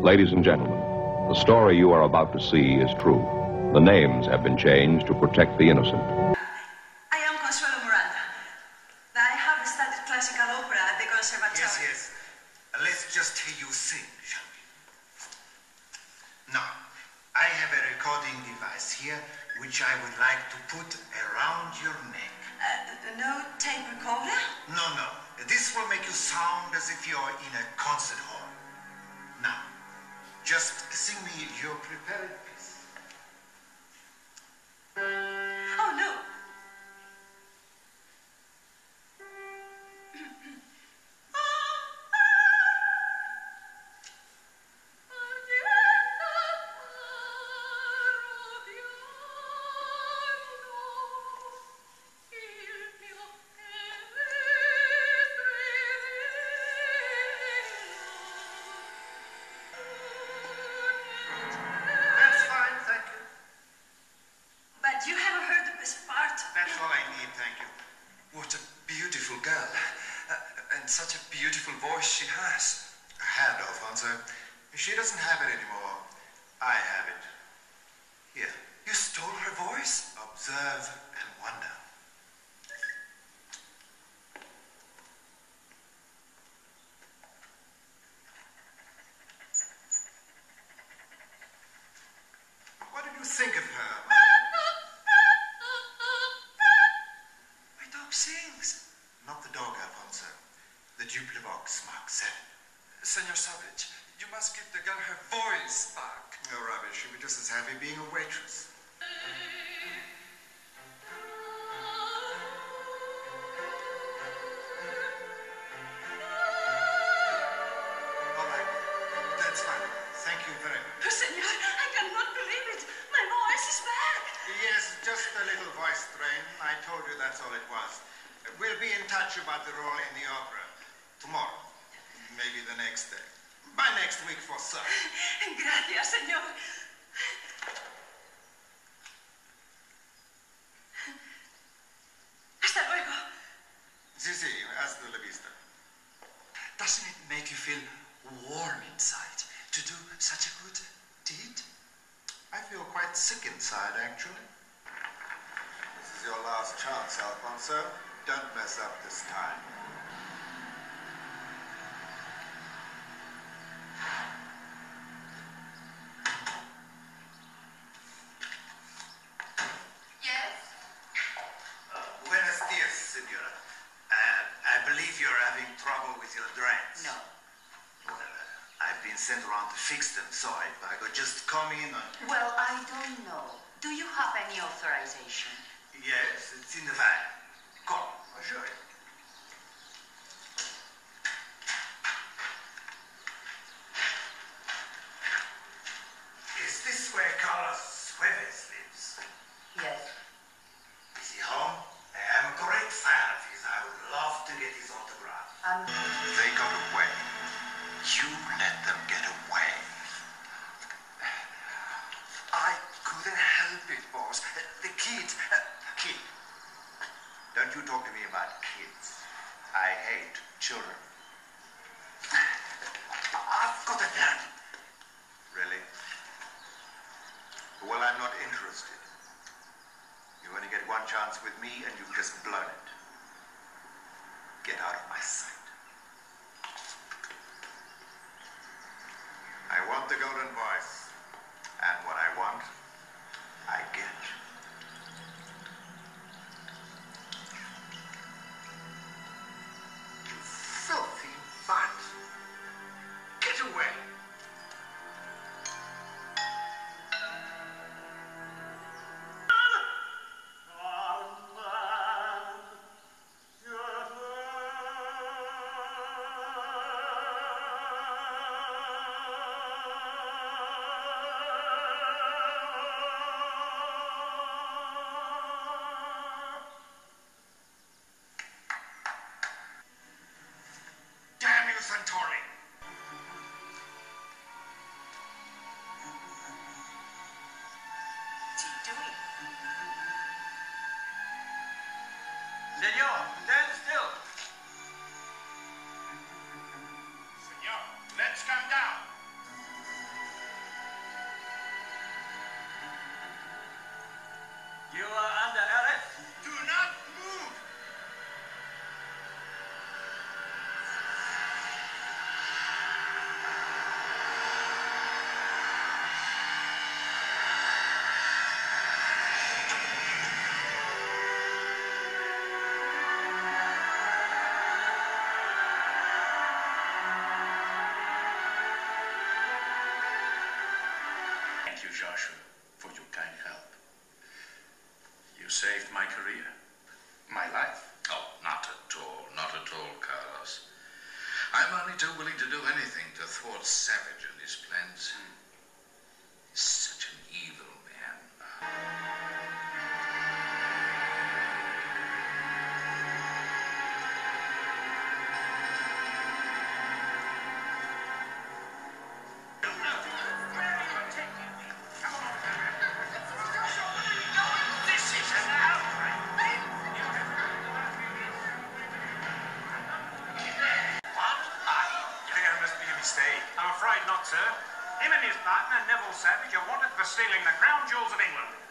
Ladies and gentlemen, the story you are about to see is true. The names have been changed to protect the innocent. Yes. Let's just hear you sing, shall we? Now, I have a recording device here, which I would like to put around your neck. No tape recorder? No. This will make you sound as if you're in a concert hall. Now, just sing me your prepared piece. Oh, no. You haven't heard the best part. That's all I need, thank you. What a beautiful girl. And such a beautiful voice she has. I had, Alfonso. She doesn't have it anymore. I have it. Here. You stole her voice? Observe and wonder. What did you think of her? Sings. Not the dog, Alfonso. The Duplivox Mark 7. Senor Savage, you must give the girl her voice back. No rubbish. She'll be just as happy being a waitress. All right. That's fine. Thank you very much. Oh, senor, I cannot believe it. My voice is back. Yes, just a little voice strain. I told you that's all it was. We'll be in touch about the role in the opera. Tomorrow. Maybe the next day. By next week for certain. Gracias, senor. Hasta luego. Sí, hasta la vista. Doesn't it make you feel warm inside to do such a good deed? I feel quite sick inside, actually. This is your last chance, Alfonso. Don't mess up this time. Yes? Buenos dias, senora. I believe you're having trouble with your drains. No. Well, I've been sent around to fix them, so I could just come in and... Well, I don't know. Do you have any authorization? Yes, it's in the van. Come, I'll show you. Is this where Carlos Suarez lives? Yes. Is he home? I'm a great fan of his. I would love to get his autograph. They got away. You let them get away. I couldn't help it, boss. The kid. Kid. Don't you talk to me about kids. I hate children. I've got a gun. Really? Well, I'm not interested. You only get one chance with me, and you've just blown it. Get out of my sight. I want the golden voice. And what I want, I get. You filthy butt. Get away. Centauri. What's he doing? Senor, stand still. Senor, let's come down. too willing to do anything to thwart Savage and his plans. He's such an evil man. I'm afraid not, sir. Him and his partner, Neville Savage, are wanted for stealing the crown jewels of England.